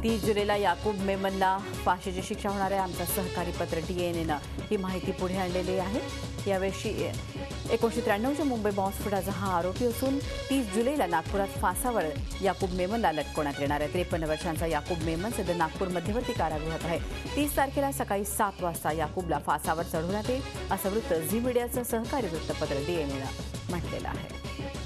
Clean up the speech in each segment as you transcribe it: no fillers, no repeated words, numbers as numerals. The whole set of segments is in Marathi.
30 जुलैला याकूब मेमनला फाशीची शिक्षा होणार आहे. आमचा सहकारी पत्र DNA ही माहिती पुढे आणलेली आहे. यावेळी 1993च्या मुंबई बॉम्बस्फोटाचा हा आरोपी असून 30 जुलैला नागपुरात फासावर याकूब मेमनला लटकवण्यात येणार आहे. 53 वर्षांचा याकूब मेमन सध्या नागपूर मध्यवर्ती कारागृहात आहे. 30 तारखेला सकाळी 7 वाजता याकूबला फासावर चढवण्यात येईल असं वृत्त झी मीडियाचं सहकारी वृत्तपत्र DNA म्हटलेलं आहे.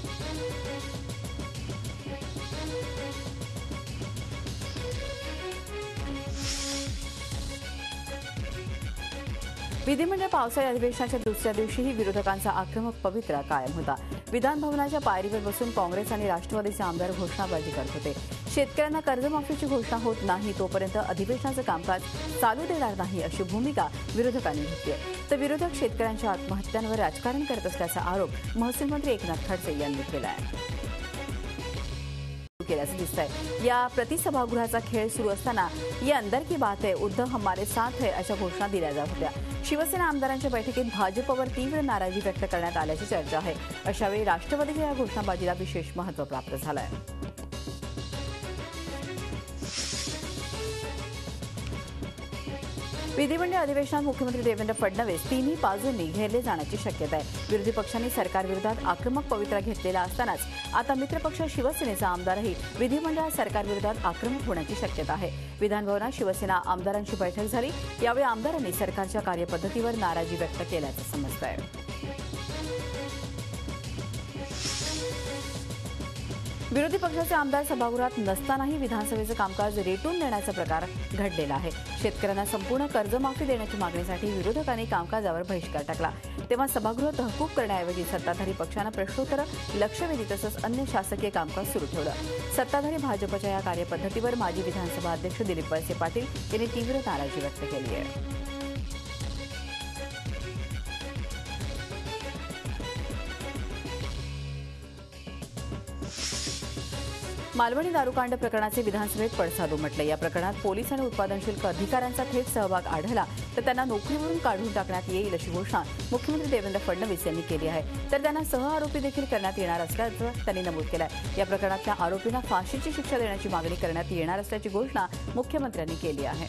विधिमंडळ पावसाळी अधिवेशनाच्या दुसऱ्या दिवशीही विरोधकांचा आक्रमक पवित्रा कायम होता. विधान भवनाच्या पायरीवर बसून काँग्रेस आणि राष्ट्रवादीचे आमदार घोषणाबाजी करत होते. शेतकऱ्यांना कर्जमाफीची घोषणा होत नाही तोपर्यंत अधिवेशनाचं कामकाज चालू देणार नाही अशी भूमिका विरोधकांनी घेतली आहे. तर विरोधक शेतकऱ्यांच्या आत्महत्यांवर राजकारण करत असल्याचा आरोप महसूल मंत्री एकनाथ खडसे यांनी केला आहे. केल्याचं दिसतंय. या प्रतिसभागृहाचा खेळ सुरू असताना ये अंदर की बात है, उद्धव हमारे साथ है अशा घोषणा दिल्या जात होत्या. शिवसेना आमदारांच्या बैठकीत भाजपवर तीव्र नाराजी व्यक्त करण्यात आल्याची चर्चा आहे. अशावेळी राष्ट्रवादीच्या या घोषणाबाजीला विशेष महत्त्व प्राप्त झालं आहे. विधिमंडळ अधिवेशनात मुख्यमंत्री देवेंद्र फडणवीस तिन्ही बाजूंनी घेरले जाण्याची शक्यता आहे. विरोधी पक्षांनी सरकारविरोधात आक्रमक पवित्रा घेतलेला असतानाच आता मित्रपक्ष शिवसेनेचा आमदारही विधिमंडळात सरकारविरोधात आक्रमक होण्याची शक्यता आहे. विधानभवनात शिवसेना आमदारांची बैठक झाली. यावेळी आमदारांनी सरकारच्या कार्यपद्धतीवर नाराजी व्यक्त केल्याचं समजतंय. विरोधी पक्षाचे आमदार सभागृहात नसतानाही विधानसभेचं कामकाज रेटून देण्याचा प्रकार घडलेला आहे. शेतकऱ्यांना संपूर्ण कर्जमाफी देण्याच्या मागणीसाठी विरोधकांनी कामकाजावर बहिष्कार टाकला. तेव्हा सभागृह तहकूब करण्याऐवजी सत्ताधारी पक्षानं प्रश्नोत्तरं, लक्षवेधी तसंच अन्य शासकीय कामकाज सुरू ठेवलं. सत्ताधारी भाजपच्या या कार्यपद्धतीवर माजी विधानसभा अध्यक्ष दिलीप वळसे पाटील यांनी तीव्र नाराजी व्यक्त केली आहे. मालवणी दारूकांड प्रकरणाचे विधानसभेत पडसाद उमटले. या प्रकरणात पोलीस आणि उत्पादन शुल्क अधिकाऱ्यांचा थेट सहभाग आढळला तर त्यांना नोकरीवरून काढून टाकण्यात येईल अशी घोषणा मुख्यमंत्री देवेंद्र फडणवीस यांनी केली आहे. तर त्यांना सहआरोपी देखील करण्यात येणार असल्याचं त्यांनी नमूद केलं आहे. या प्रकरणातल्या आरोपींना फाशीची शिक्षा देण्याची मागणी करण्यात येणार असल्याची घोषणा मुख्यमंत्र्यांनी केली आहे.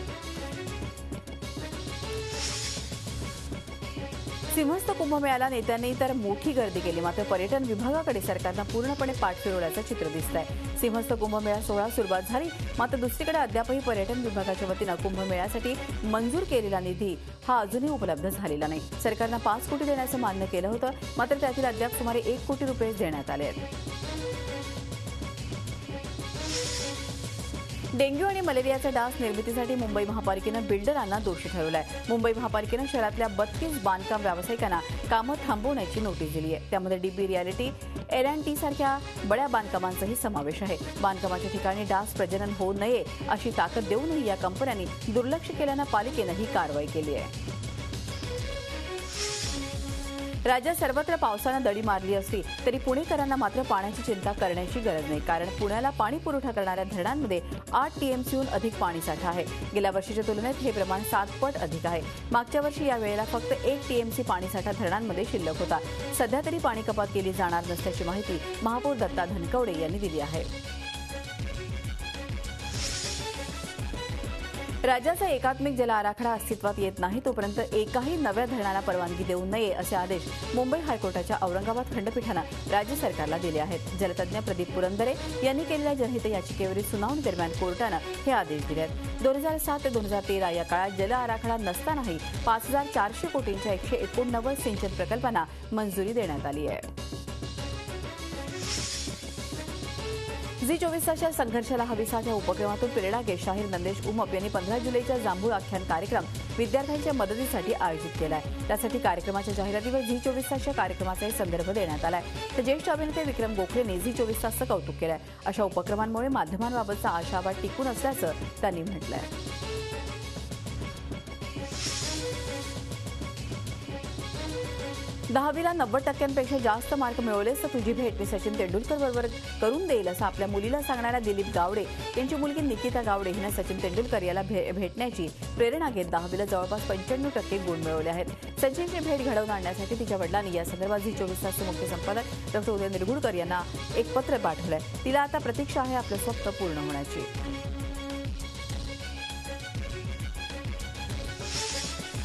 सिंहस्थ कुंभमेळ्याला नेत्यांनी तर मोठी गर्दी केली. मात्र पर्यटन विभागाकडे सरकारनं पूर्णपणे पाठ फिरवल्याचं चित्र दिसतंय. सिंहस्थ कुंभमेळा सोहळा सुरुवात झाली, मात्र दुसरीकडे अद्यापही पर्यटन विभागाच्या वतीनं कुंभमेळ्यासाठी मंजूर केलेला निधी हा अजूनही उपलब्ध झालेला नाही. सरकारनं 5 कोटी देण्याचं मान्य केलं होतं, मात्र त्यातील अद्याप सुमारे 1 कोटी रुपये देण्यात आले आहेत. डेंग्यू आणि मलेरियाचा डास निर्मितीसाठी मुंबई महापालिकेनं बिल्डरांना दोषी ठरवलं आहे. मुंबई महापालिकेनं शहरातल्या 32 बांधकाम व्यावसायिकांना कामं थांबवण्याची नोटीस दिली आहे. त्यामध्ये DB रियालिटी, L&T सारख्या बड्या बांधकामांचाही समावेश आहे. बांधकामाच्या ठिकाणी डास प्रजनन होऊ नये अशी ताकद देऊनही या कंपन्यांनी दुर्लक्ष केल्यानं पालिकेनं ही कारवाई केली आहे. राज्यात सर्वत्र पावसानं दडी मारली असली तरी पुणेकरांना मात्र पाण्याची चिंता करण्याची गरज नाही. कारण पुण्याला पाणी पुरवठा करणाऱ्या धरणांमध्ये 8 TMCहून अधिक पाणीसाठा आहे. गेल्या वर्षीच्या तुलनेत हे प्रमाण 7 पट अधिक आहे. मागच्या वर्षी या वेळेला फक्त 1 TMC पाणीसाठा धरणांमध्ये शिल्लक होता. सध्या तरी पाणी कपात केली जाणार नसल्याची माहिती महापौर दत्ता धनकवडे यांनी दिली आहे. राज्याचा एकात्मिक जल आराखडा अस्तित्वात येत नाही तोपर्यंत एकाही नव्या धरणाला परवानगी देऊ नये असे आदेश मुंबई हायकोर्टाच्या औरंगाबाद खंडपीठानं राज्य सरकारला दिले आहेत. जलतज्ज्ञ प्रदीप पुरंदरे यांनी केलेल्या जनहित याचिकेवरील सुनावणी दरम्यान कोर्टानं हे आदेश दिले आहेत. 2007 ते 2013 या काळात जल आराखडा नसतानाही 5400 कोटींच्या 189 सिंचन प्रकल्पांना मंजुरी देण्यात आली आहे. झी24 तासच्या संघर्षाला हवीसाठ या उपक्रमातून प्रेरणा घेत शाहीर नंदेश उमप यांनी 15 जुलैच्या जांभूळ आख्यान कार्यक्रम विद्यार्थ्यांच्या मदतीसाठी आयोजित केला आहे. त्यासाठी कार्यक्रमाच्या जाहिरातीवर झी24 तासच्या कार्यक्रमाचाही संदर्भ देण्यात आला आहे. तर ज्येष्ठ अभिनेते विक्रम गोखलेंनी झी24 तासचं कौतुक केलं आहे. अशा उपक्रमांमुळे माध्यमांबाबतचा आशावाद टिकून असल्याचं त्यांनी म्हटलं आहे. 10वीला 90% जास्त मार्क मिळवलेस तर तुझी भेट मी सचिन तेंडुलकर बरोबर करून देईल असं आपल्या मुलीला सांगणाऱ्या दिलीप गावडे यांची मुलगी निकिता गावडे हिने सचिन तेंडुलकर याला भेटण्याची प्रेरणा घेत 10वीला जवळपास 95% गुण मिळवले आहेत. सचिनची भेट घडवून आणण्यासाठी तिच्या वडिलांनी या संदर्भात झी24 तासचे मुख्य संपादक डॉ. उदय निरगुडकर यांना एक पत्र पाठवलंय. तिला आता प्रतीक्षा आहे आपलं स्वप्न पूर्ण होण्याची.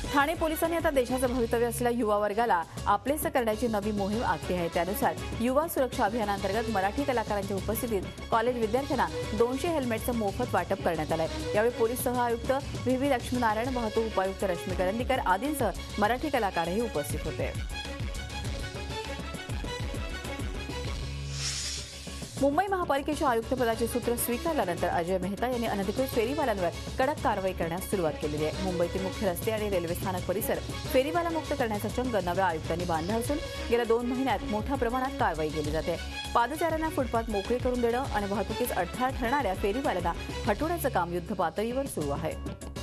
ठाणे पोलिसांनी आता देशाचं भवितव्य असलेल्या युवा वर्गाला आपलेसं करण्याची नवी मोहीम आखली आहे। त्यानुसार युवा सुरक्षा अभियानांतर्गत मराठी कलाकारांच्या उपस्थितीत कॉलेज विद्यार्थ्यांना 200 हेल्मेटचं मोफत वाटप करण्यात आलं आहे। यावेळी पोलीस सह आयुक्त व्ही लक्ष्मीनारायण, वाहतूक उपायुक्त रश्मी करंदीकर आदींसह मराठी कलाकारही उपस्थित होते। मुंबई महापालिकेच्या आयुक्तपदाचे सूत्र स्वीकारल्यानंतर अजय मेहता यांनी अनधिकृत फेरीवाल्यांवर कडक कारवाई करण्यास सुरुवात केली आहे। मुंबईतील मुख्य रस्ते आणि रेल्वे स्थानक परिसर फेरीवाला मुक्त करण्याचा चंग नव्या आयुक्तांनी बांधला असून गेल्या 2 महिन्यात मोठ्या प्रमाणात कारवाई केली जाते। पादचाऱ्यांना फुटपाथ मोकळे करून देणं आणि वाहतुकीस अडथळा ठरणाऱ्या फेरीवाल्यांना हटवण्याचं काम युद्धपातळीवर सुरू आहे।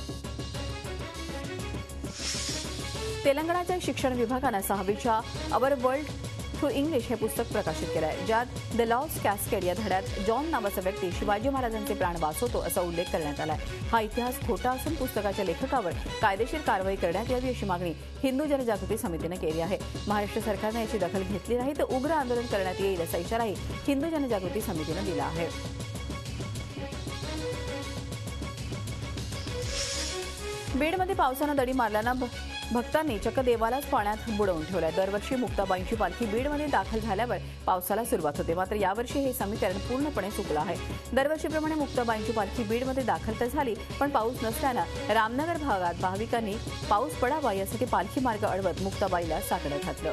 तेलंगणाच्या शिक्षण विभागानं 6वीच्या अवर वर्ल्ड थ्रू इंग्लिश हे पुस्तक प्रकाशित केलं आहे, ज्यात द लॉस्ट कॅस्केड या धड्यात जॉन नावाचा व्यक्ती शिवाजी महाराजांचे प्राण वाचवतो असा उल्लेख करण्यात आला आहे। हा इतिहास खोटा असून पुस्तकाच्या लेखकावर कायदेशीर कारवाई करण्यात यावी अशी मागणी हिंदू जनजागृती समितीनं केली आहे। महाराष्ट्र सरकारने याची दखल घेतली नाही तर उग्र आंदोलन करण्यात येईल असा इशाराही हिंदू जनजागृती समितीनं दिला आहे। बीडमध्ये पावसानं दडी मारल्यानं भक्तांनी चक्क देवालाच पाण्यात बुडवून ठेवलंय। दरवर्षी मुक्ताबाईंची पालखी बीडमध्ये दाखल झाल्यावर पावसाला सुरुवात होते, मात्र यावर्षी हे समीकरण पूर्णपणे चुकलं आहे। दरवर्षीप्रमाणे मुक्ताबाईंची पालखी बीडमध्ये दाखल तर झाली, पण पाऊस नसल्यानं रामनगर भागात भाविकांनी पाऊस पडावा यासाठी पालखी मार्ग अडवत मुक्ताबाईला साकडं घातलं।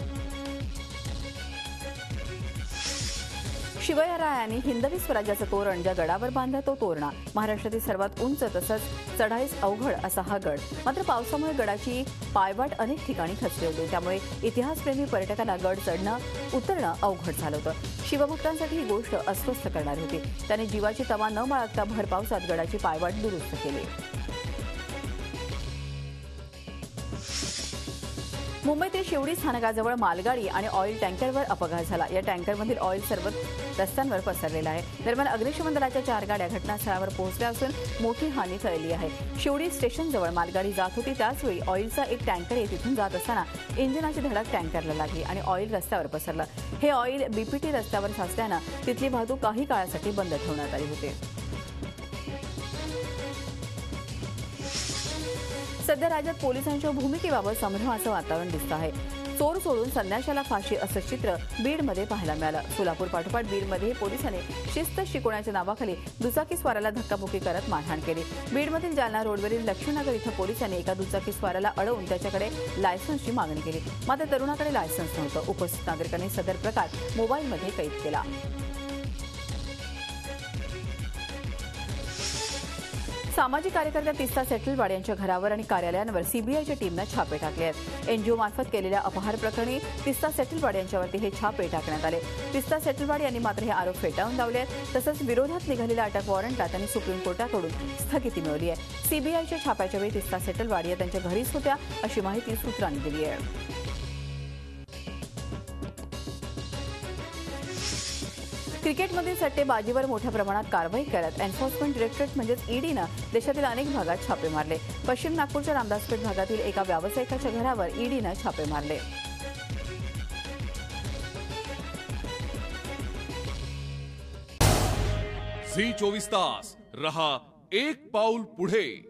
शिवरायांनी हिंदवी स्वराज्याचं तोरण ज्या गडावर बांधलं तो तोरणा। महाराष्ट्रातील सर्वात उंच तसंच चढाईस अवघड असा हा गड, मात्र पावसामुळे गडाची पायवाट अनेक ठिकाणी खचली होती, त्यामुळे इतिहासप्रेमी पर्यटकांना गड चढणं उतरणं अवघड झालं होतं। शिवभक्तांसाठी ही गोष्ट अस्वस्थ करणारी होती। त्यांनी जीवाची तमा न बाळगता भर पावसात गडाची पायवाट दुरुस्त केली। मुंबईतील शिवडी स्थानकाजवळ मालगाडी आणि ऑइल टँकरवर अपघात झाला। या टँकरमधील ऑइल सर्वच रस्त्यांवर पसरलेलं आहे। दरम्यान अग्निशमन दलाच्या 4 गाड्या घटनास्थळावर पोहोचल्या असून मोठी हानी टळली आहे। शिवडी स्टेशनजवळ मालगाडी जात होती, त्याचवेळी ऑइलचा एक टँकर तिथून जात असताना इंजिनाची धडक टँकरला लागली आणि ऑइल रस्त्यावर पसरलं। हे ऑइल बीपीटी रस्त्यावर साचल्यानं तिथली वाहतूक काही काळासाठी बंद ठेवण्यात आली होती। सध्या राज्यात पोलिसांच्या भूमिकेबाबत संभ्रमाचं वातावरण दिसतं आहे। चोर सोडून संन्याशाला फाशी असं चित्र बीडमध्ये पाहायला मिळालं। सोलापूर पाठोपाठ बीडमध्ये पोलिसांनी शिस्त शिकवण्याच्या नावाखाली दुचाकीस्वाराला धक्काबुक्की करत मारहाण केली। बीडमधील जालना रोडवरील लक्ष्मीनगर इथं पोलिसांनी एका दुचाकीस्वाराला अडवून त्याच्याकडे लायसन्सची मागणी केली, मात्र तरुणाकडे लायसन्स नव्हतं। उपस्थित नागरिकांनी सदर प्रकार मोबाईलमध्ये कैद केला। सामाजिक कार्यकर्त्या तिस्ता सेटलवाड यांच्या घरावर आणि कार्यालयांवर सीबीआयच्या टीमनं छापे टाकले आहेत। एनजीओ मार्फत केलेल्या अपहार प्रकरणी तिस्ता सेटलवाड यांच्यावरती हे छापे टाकण्यात आले। तिस्ता सेटलवाड यांनी मात्र हे आरोप फेटाळून लावले आहेत। तसंच विरोधात निघालेल्या अटक वॉरंटला त्यांनी सुप्रीम कोर्टाकडून स्थगिती मिळवली आहे। सीबीआयच्या छाप्याच्या वेळी तिस्ता सेटलवाड या त्यांच्या घरीच होत्या अशी माहिती सूत्रांनी दिली आहे। क्रिकेटमधील सट्टेबाजीवर मोठ्या प्रमाणात कारवाई करत एन्फोर्समेंट डायरेक्टरेट म्हणजेच ईडीनं देशातील अनेक भागात छापे मारले। पश्चिम नागपूरच्या रामदासपेठ भागातील एका व्यावसायिकाच्या घरावर ईडीनं छापे मारले। झी 24 तास रहा एक पाऊल पुढे।